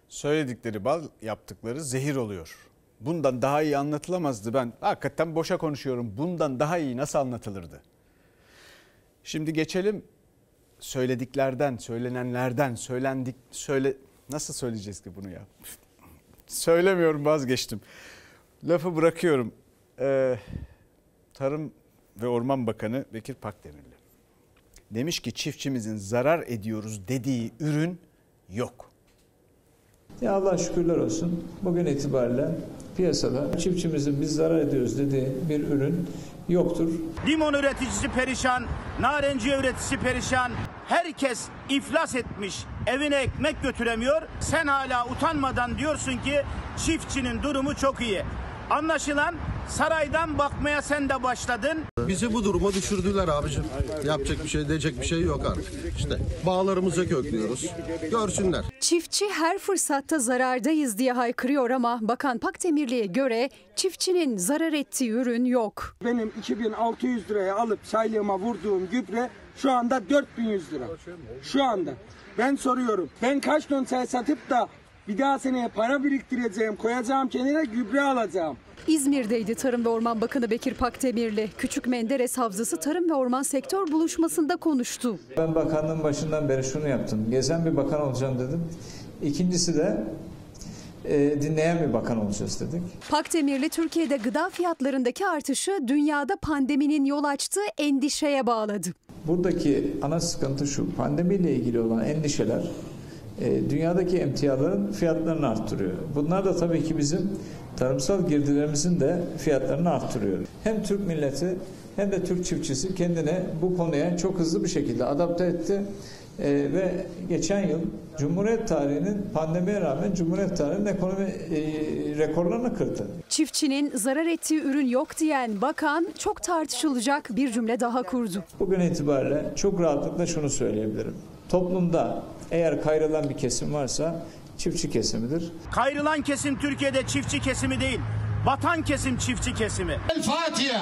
Söyledikleri bal, yaptıkları zehir oluyor. Bundan daha iyi anlatılamazdı. Ben hakikaten boşa konuşuyorum. Bundan daha iyi nasıl anlatılırdı? Şimdi geçelim söylediklerden, söylenenlerden, nasıl söyleyeceğiz ki bunu ya? Söylemiyorum, vazgeçtim. Lafı bırakıyorum. Tarım ve Orman Bakanı Bekir Pakdemirli demiş ki çiftçimizin zarar ediyoruz dediği ürün yok. Ya Allah şükürler olsun. Bugün itibariyle piyasada çiftçimizin biz zarar ediyoruz dediği bir ürün yoktur. Limon üreticisi perişan, narenciye üreticisi perişan. Herkes iflas etmiş, evine ekmek götüremiyor. Sen hala utanmadan diyorsun ki çiftçinin durumu çok iyi. Anlaşılan saraydan bakmaya sen de başladın. Bizi bu duruma düşürdüler abicim. Yapacak bir şey, diyecek bir şey yok artık. İşte bağlarımıza köklüyoruz. Görsünler. Çiftçi her fırsatta zarardayız diye haykırıyor ama Bakan Pakdemirli'ye göre çiftçinin zarar ettiği ürün yok. Benim 2600 liraya alıp saylığıma vurduğum gübre şu anda 4100 lira. Şu anda. Ben soruyorum. Ben kaç ton satıp da bir daha seneye para biriktireceğim, koyacağım kenara, gübre alacağım. İzmir'deydi Tarım ve Orman Bakanı Bekir Pakdemirli. Küçük Menderes Havzası Tarım ve Orman Sektör Buluşması'nda konuştu. Ben bakanlığın başından beri şunu yaptım. Gezen bir bakan olacağım dedim. İkincisi de dinleyen bir bakan olacağız dedik. Pakdemirli Türkiye'de gıda fiyatlarındaki artışı dünyada pandeminin yol açtığı endişeye bağladı. Buradaki ana sıkıntı şu: pandemiyle ilgili olan endişeler dünyadaki emtiaların fiyatlarını arttırıyor. Bunlar da tabii ki bizim tarımsal girdilerimizin de fiyatlarını arttırıyor. Hem Türk milleti hem de Türk çiftçisi kendini bu konuya çok hızlı bir şekilde adapte etti. Ve geçen yıl Cumhuriyet tarihinin, pandemiye rağmen Cumhuriyet tarihinin ekonomi rekorlarını kırdı. Çiftçinin zarar ettiği ürün yok diyen bakan çok tartışılacak bir cümle daha kurdu. Bugün itibariyle çok rahatlıkla şunu söyleyebilirim: toplumda eğer kayrılan bir kesim varsa çiftçi kesimidir. Kayrılan kesim Türkiye'de çiftçi kesimi değil, batan kesim çiftçi kesimi. El Fatiha.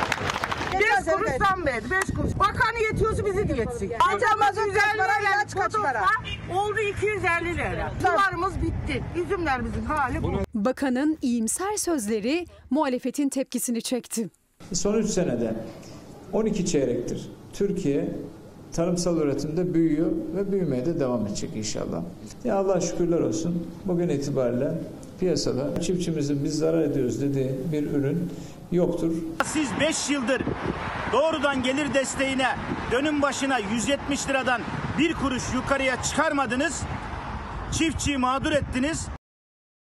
5 kuruş zam verdi, 5 kuruş. Bakanı yetiyorsa bizi de yetsin. Alacağımız 150 lira kaç para? Oldu 250 lira. Sularımız bitti. Üzümlerimizin hali bu. Bakanın iyimser sözleri muhalefetin tepkisini çekti. Son 3 senede 12 çeyrektir Türkiye tarımsal üretimde büyüyor ve büyümeye de devam edecek inşallah. Ya Allah şükürler olsun. Bugün itibariyle piyasada çiftçimizin biz zarar ediyoruz dediği bir ürün yoktur. Siz 5 yıldır doğrudan gelir desteğine dönüm başına 170 liradan 1 kuruş yukarıya çıkarmadınız. Çiftçiyi mağdur ettiniz.